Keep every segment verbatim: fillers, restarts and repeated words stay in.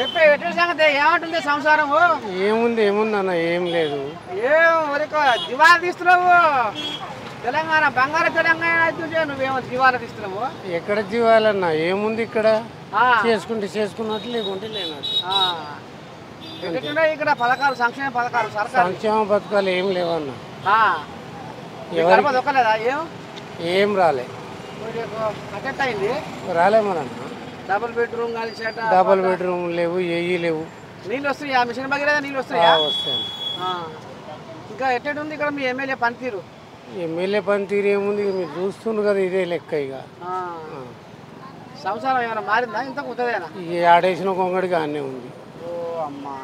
చెప్పే ఎట్ల సంగతి ఏమంటుంది సంసారము? ఏముంది ఏముంది అన్న, ఏం లేదు. ఏం ఊరికో దివాలా తీస్తున్నావు? తెలంగాణ బంగారు తెలంగాణ అయితే నువ్వేమో దివాలా తీస్తున్నావు. ఎక్కడ జీవాలన్నా ఏముంది ఇక్కడ, చేసుకుంటే చేసుకున్నట్టు లేకుంటే లేనట్టు. ఎట్లున్నాయి ఇక్కడ పథకాలు, సంక్షేమ పథకాలు? సంక్షేమ పథకాలు ఏం లేవన్నా. ఎవరు దొక్కలేదా? ఏం ఏం రాలే. అటెట్ అయింది రాలే మనన్న. డబుల్ బెడ్రూమ్ కానీ డబుల్ బెడ్రూమ్ లేవు, ఏవి లేవు. నీళ్ళు వస్తాయి? ఆ మిషన్ భగీరథ నీళ్ళు వస్తాయా? వస్తాయి. ఇంకా ఎట్టేటుంది ఇక్కడ మీ ఎమ్మెల్యే పనితీరు? ఎమ్మెల్యే పనితీరు ఏముంది, మీరు చూస్తుండ్రు కదా, ఇదే లెక్క. ఇక సంసారం ఏమైనా మారిందా? ఇంత ఉంటుందేనా? ఈ ఆడేసిన కొంగడికి అన్నీ ఉంది. ఓ అమ్మా.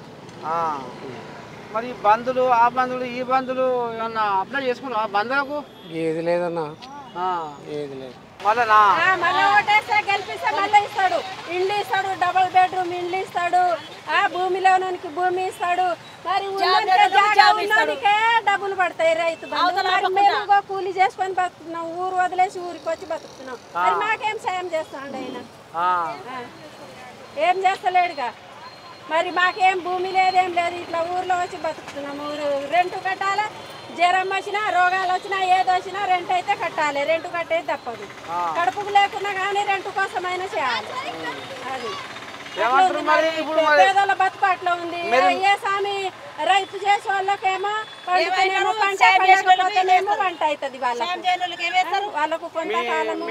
మరి బంధులు, ఆ బంధువులు, ఈ బంధువులు ఏమన్నా అప్లై చేసుకున్నావా బంధువులకు? ఏది లేదన్నా, ఏది లేదు. గెలిపిస్తే మళ్ళీ ఇస్తాడు, ఇండ్లు ఇస్తాడు, డబుల్ బెడ్రూమ్ ఇండ్లు ఇస్తాడు, ఆ భూమిలోనికి భూమి ఇస్తాడు. మరి ఉన్నోనికే డబ్బులు పడతాయి రైతు బంధు. మేము కూలి చేసుకొని బతుకుతున్నాం, ఊరు వదిలేసి ఊరికి వచ్చి బతుకుతున్నాం. మరి మాకేం సాయం చేస్తాడు ఆయన? ఏం చేస్తలేడుగా. మరి మాకేం భూమి లేదేం లేదు, ఇట్లా ఊర్లో వచ్చి బతుకుతున్నాము. రెంట్ కట్టాలి, జ్వరం వచ్చినా రోగాలు వచ్చినా ఏది వచ్చినా రెంట్ అయితే కట్టాలి. రెంట్ కట్టేది తప్పదు. కడుపుకు లేకున్నా కానీ రెంట్ కోసమైనా చేయాలి. అది పేదల బతుకు అట్లా ఉంది. ఏ స్వామి రైతు చేసే వాళ్ళకేమో పండుకేమో పంట పండకపోతేనేమో పంట అవుతుంది వాళ్ళకు. వాళ్ళకు కొంతకాలము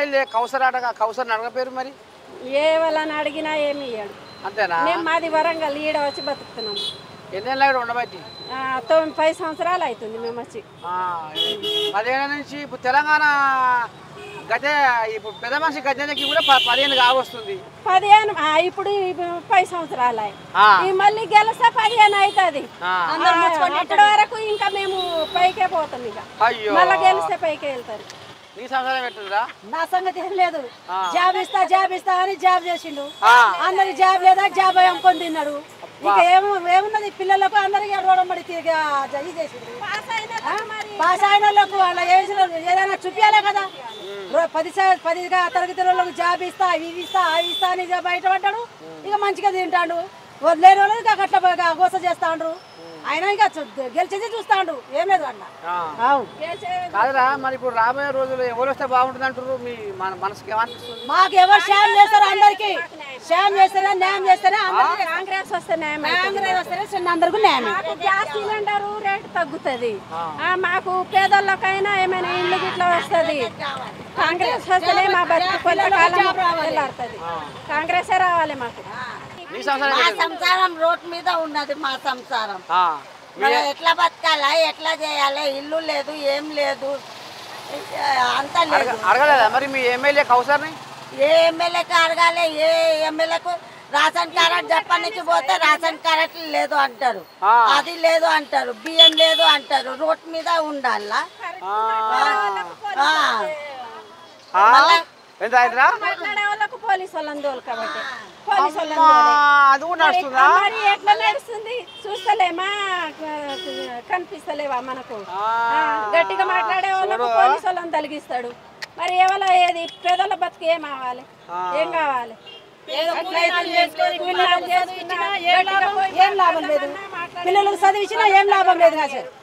మరి ఏ వాళ్ళని అడిగినా ఏమి ఇయ్యాడు. అంతేనా? మేము మాది వరంగల్, ఈడ వచ్చి బతుకుతున్నాం. ఎన్నేళ్ళు ఉండబట్టి? తొమ్మిది పది సంవత్సరాలు అవుతుంది మేము వచ్చి. పదిహేను నుంచి ఇప్పుడు తెలంగాణ గద్దె, ఇప్పుడు పెద్ద మనిషి గద్దెకి కూడా పదిహేను కావస్తుంది. పదిహేను ఇప్పుడు పది సంవత్సరాలు మళ్ళీ గెలిస్తే పదిహేను అవుతుంది. అప్పటి వరకు ఇంకా మేము పైకే పోతాం. ఇక మళ్ళీ గెలిస్తే పైకే వెళ్తారు. నీ సంసారం ఎట్టుందా? నా సంగతి ఏం లేదు. జాబ్ ఇస్తా జాబ్ ఇస్తా అని జాబ్ చేసిండు. అందరికి జాబ్ లేదా జాబ్ అమ్ముకొని తిన్నాడు. ఇక ఏమో ఏమున్నది పిల్లలకు అందరికి రోడమ్మడి తిరిగి ఇది చేసిండు. పాస్ అయిన వాళ్ళకు వాళ్ళ ఏదైనా చూపించాలే కదా. పది పది తరగతి వాళ్ళకు జాబ్ ఇస్తా, ఇవి ఇస్తా, అవి ఇస్తా అని బయటపడ్డాడు. ఇక మంచిగా తింటాడు. లేని వాళ్ళు ఇక అట్లా గోస చేస్తాండ్రు. ఆయన ఇక గెలిచేది చూస్తాడు, ఏం లేదు అన్న. కాదురా, మరి ఇప్పుడు రాబోయే రోజులు ఎవరు వస్తే బాగుంటుంది అంటారు? మీ మన మనసుకి ఏమనిపిస్తుంది? మాకు ఎవరు సాయం చేస్తారు? అందరికి సాయం చేస్తారా, న్యాయం చేస్తారా? కాంగ్రెస్ వస్తే న్యాయం, కాంగ్రెస్ వస్తేనే అందరికి న్యాయం. గ్యాస్ సిలిండర్ రేటు తగ్గుతుంది. మాకు పేదోళ్ళకైనా ఏమైనా ఇల్లు గిట్లా వస్తుంది. కాంగ్రెస్ వస్తేనే మా బతుకు కొంతకాలం వెళ్ళాడుతుంది. కాంగ్రెసే రావాలి మాకు. మా సంసారం రోడ్ మీద ఉన్నది. మా సంసారం ఎట్లా బతకాలా, ఎట్లా చేయాలి? ఇల్లు లేదు, ఏం లేదు, అంతా లేదు. అడగలేదా మరి మీ ఎమ్మెల్యే కౌసర్ని? ఏ ఎమ్మెల్యేకి అడగాలి? ఏ ఎమ్మెల్యేకు రేషన్ కార్డు చెప్పడానికి పోతే రేషన్ కార్డు లేదు అంటారు, అది లేదు అంటారు, బియ్యం లేదు అంటారు. రోడ్ మీద ఉండాలా? మాట్లాడే వాళ్ళకు పోలీసు వాళ్ళని దోలు కాబట్టి పోలీసు వాళ్ళని ఎట్లా నడుస్తుంది చూస్తలేమా? కనిపిస్తలేవా మనకు? గట్టిగా మాట్లాడే వాళ్ళకు పోలీసు వాళ్ళని తొలగిస్తాడు. మరి ఎవరో ఏది పేదల బతుకు ఏం కావాలి? ఏం కావాలి? ఏం లాభం లేదు. పిల్లలకు చదివించినా ఏం లాభం లేదు కదా సార్.